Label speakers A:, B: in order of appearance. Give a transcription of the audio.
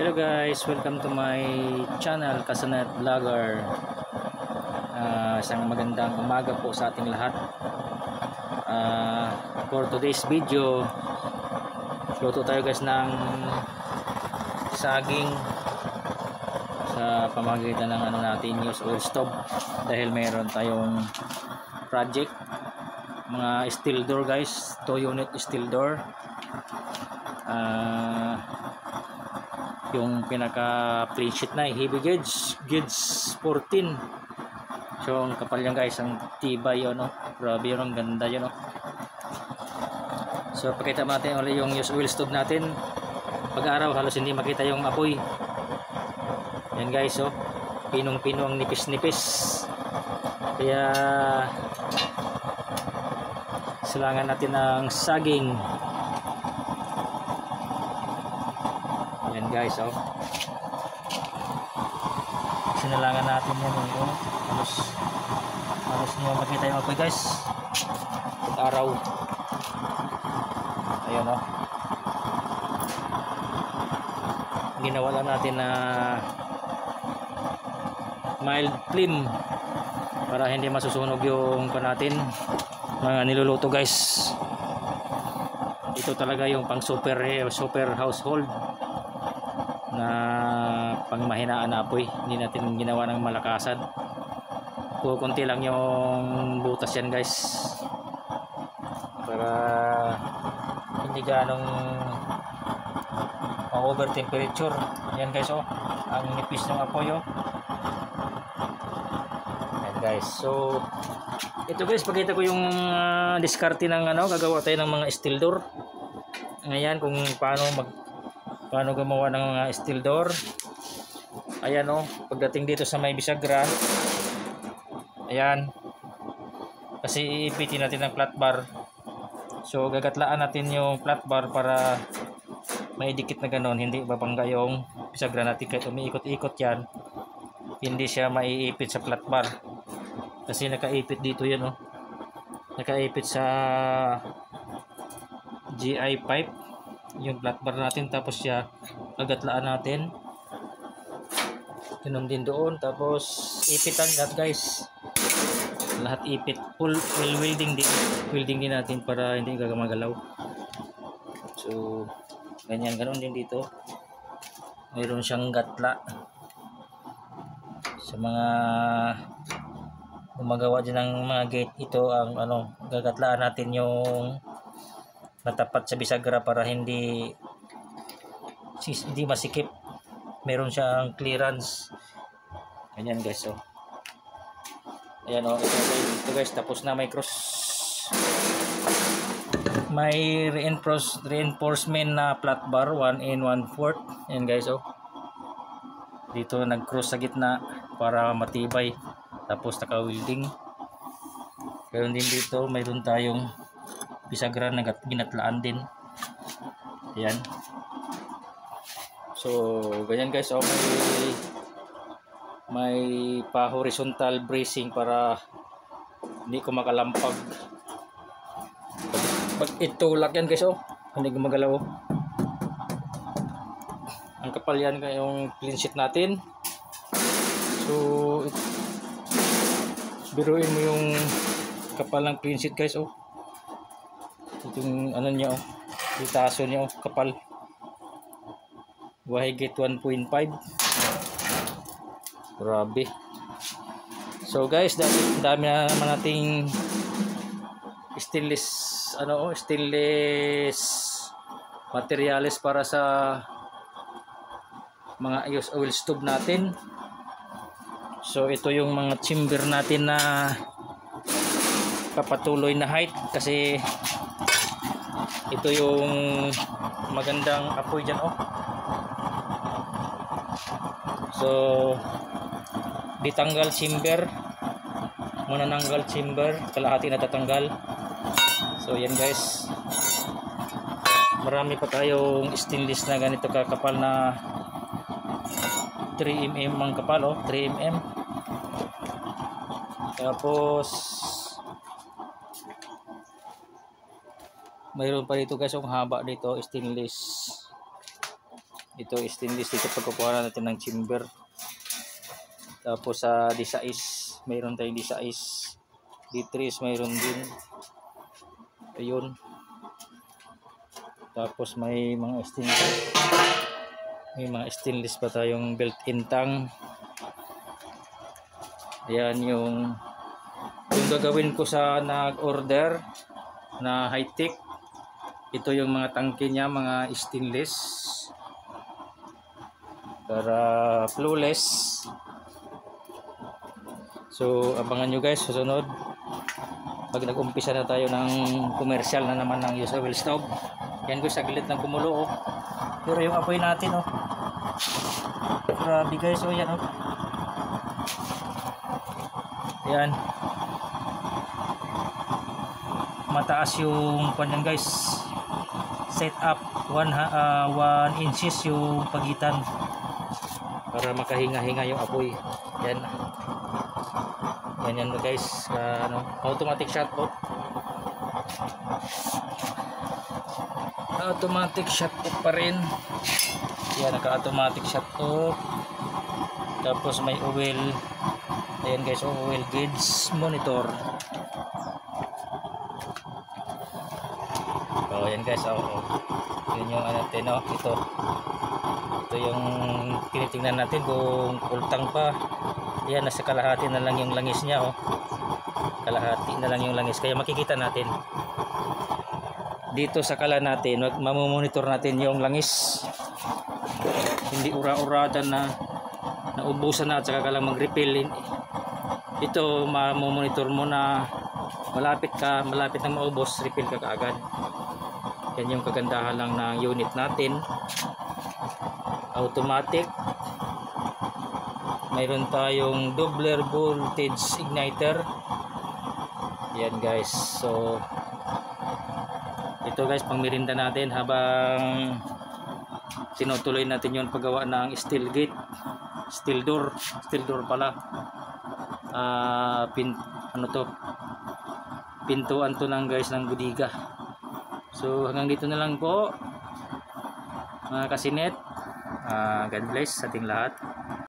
A: Hello guys, welcome to my channel Kasanet Vlogger. Isang magandang umaga po sa ating lahat. For today's video, luto tayo guys ng saging sa pamamagitan ng natin use oil stove, dahil mayroon tayong project, mga steel door guys, 2 unit steel door. Yung pinaka plain sheet na heavy gauge 14. So ang kapal yan guys, ang tibay yun, no? Grabe yun, ang ganda yun, no? So pakita natin ulit yung use oil stove natin. Pag araw halos hindi makita yung apoy yan guys. So pinong-pino, ang nipis-nipis, kaya silangan natin ng saging. Yan guys, oh. Sinalangan natin yan, oh. Halos niyo makita yung apoy guys. Pag araw. Ayun, oh. Ginawa lang natin na mild flame para hindi masusunog yung natin mga niluluto guys. Ito talaga yung pang super household na pangmahinaan na apoy. Hindi natin ginawa ng malakasan. Kunti lang yung butas yan guys, para hindi ganong over temperature. Yan guys, oh, ang nipis ng apoy, oh. Yan guys. So ito guys, pakita ko yung diskarte ng gagawa tayo ng mga steel door. Ngayon kung paano gumawa ng mga steel door. Ayan, oh, pagdating dito sa may bisagra, ayan, kasi iipitin natin ng flat bar. So gagatlaan natin yung flat bar para may dikit na ganon, hindi babangga yung bisagra natin. Kahit umiikot-ikot yan, hindi siya maiipit sa flat bar, kasi nakaipit dito yan, oh, nakaipit sa GI pipe yung flat bar natin. Tapos siya gagatlaan natin, ganun din doon. Tapos ipitan lahat guys, lahat ipit, full welding din natin para hindi gagalaw. So ganun din dito. Mayroon siyang gatla sa mga gumagawa din ng mga gate. Ito ang gagatlaan natin yung natapat sa bisagra para hindi masikip. Meron siyang clearance. Ganyan guys, oh. Ayan, oh, ito guys, tapos na may cross, may reinforcement na flat bar 1 and 1/4. Ayan guys, oh, dito nag cross sa gitna para matibay, tapos naka welding. Ganoon din dito, mayroon tayong bisagra na ginatlaan din. Ayan. So ganyan guys, oh, may pa horizontal bracing para hindi ko makalampag. Pag itulak yan guys, oh, hindi gumagalaw, oh. Ang kapal yan yung clean sheet natin. So biruin mo yung kapal ng clean sheet guys, oh. Itong niya, oh, itaso niya, oh, kapal. Wahigit 1.5. Grabe. So guys, dami na naman nating stainless materials para sa mga use oil stove natin. So ito yung mga chamber natin na papatuloy na height, kasi ito yung magandang apoy dyan, oh. So ditanggal chamber, manananggal chamber, kalahati na tatanggal. So yan guys, marami pa tayong stainless na ganito kakapal na 3mm ang kapal, oh, 3mm. Tapos mayroon pa dito guys, yung haba dito stainless. Ito stainless, dito pagkukuha natin ng chamber. Tapos sa D6 mayroon tayong D6, D3 mayroon din. Ayun. Tapos may mga stainless pa tayong built-in tang. Ayan yung gagawin ko sa nag-order na high-tech. Ito yung mga tangke niya, mga stainless, para flawless. So abangan nyo guys susunod pag nag-umpisa na tayo ng commercial na naman ng use oil stove. Yan guys, saglit lang kumulo, oh. Pero yung apoy natin, oh, grabe guys, oh, yan, oh. Yan, mataas yung panyan guys, set up 1 inches yung pagitan para makahinga-hinga yung apoy. Yan, yan guys, automatic shut off. Automatic shut off pa rin. Yan, naka-automatic shut off. Tapos may oil. Ayan guys, oil gauge monitor. Oh, yan guys, oh. Yun yung natin, oh, ito yung tinitingnan natin kung kultang pa. Yan, nasa kalahati na lang yung langis niya, oh. Kalahati na lang yung langis, kaya makikita natin dito sa kala natin. Mamomonitor natin yung langis, hindi ura-urada na naubusan na at saka ka lang mag-refill. Ito mamomonitor mo na malapit na maubos, refill ka kaagad. Yan yung kagandahan lang ng unit natin. Automatic. Mayroon tayong double voltage igniter. Yan guys, so ito guys, pang merinda natin habang tinutuloy natin yung paggawa ng steel gate, steel door pala, pintuan to lang guys ng budiga. So hanggang dito na lang po mga kasinet. God bless sa ating lahat.